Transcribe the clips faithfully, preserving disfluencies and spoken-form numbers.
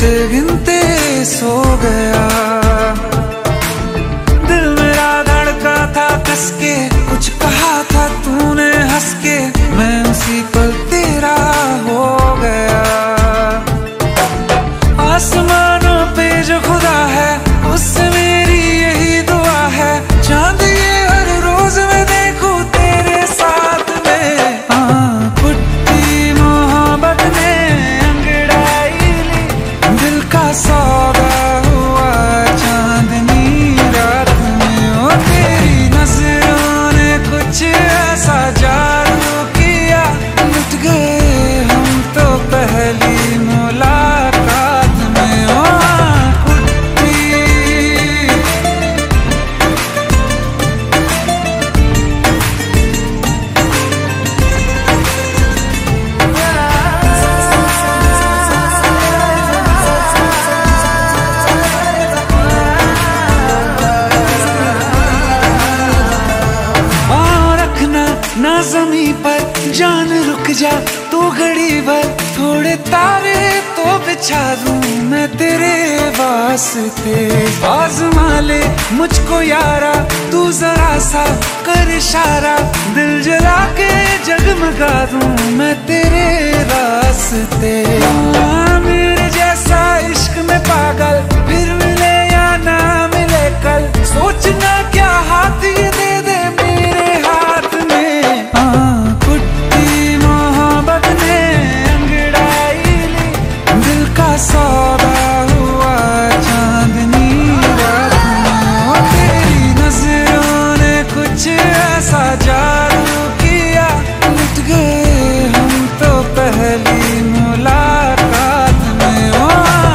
गिनते गिनते सो गया। दिल मेरा धड़का था कस के, कुछ कहा था तूने हंस के, मैं उसी पल तेरा हो गया। आसमानों पे जो खुदा है उससे मेरी यही दुआ है, चांद ये हर रोज मैं देखूं तेरे साथ में। हाँ, पुट्टी मोहब्बत ने अंगड़ाई ली, दिल का सौदा हुआ चांदनी रात में। ओ तेरी नजरों ने कुछ ऐसा जादू किया, लुट गए हम तो पहली मुलाकात में। ओ ना ज़मीं पर जान रुक जा तू घड़ी भर, थोड़े तारे तो बिछा दूं मैं तेरे वास्ते। आज़मा ले मुझको यारा तू जरा सा कर इशारा, दिल जला के जगमगा दूं मैं तेरे रास्ते। मेरे जैसा इश्क में पागल फिर मिले या ना मिले कल, सोचना क्या हाथ ये दे दे मेरे हाथ में। हाँ, पुट्टी मोहब्बत ने अंगड़ाई ली, दिल का सौदा हुआ चांदनी रात में। ओ तेरी नजरों ने कुछ ऐसा जादू किया, लुट गए हम तो पहली मुलाकात में। ओ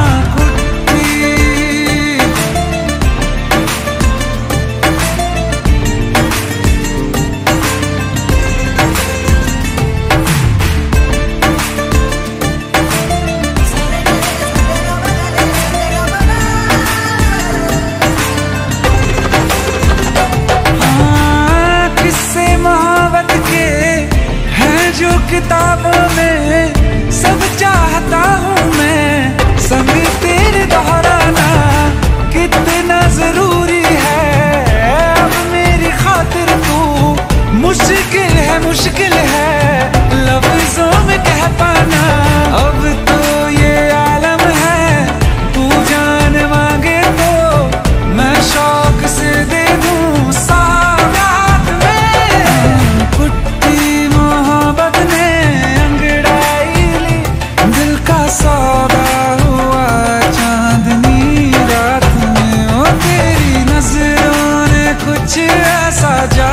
किताबों में सब चाहता हूँ मैं, संग तेरे दोहराना कितना जरूरी है। अब मेरी खातिर तू मुश्किल है मुश्किल है लफ्जों में कह पाना। अब तो ये आलम है तू जान मांगे तो मैं शौक से दे दूँ सौगात में। पुट्टी मोहब्बत ने सौदा हुआ चांदनी रात में। ओ तेरी नजरों ने कुछ ऐसा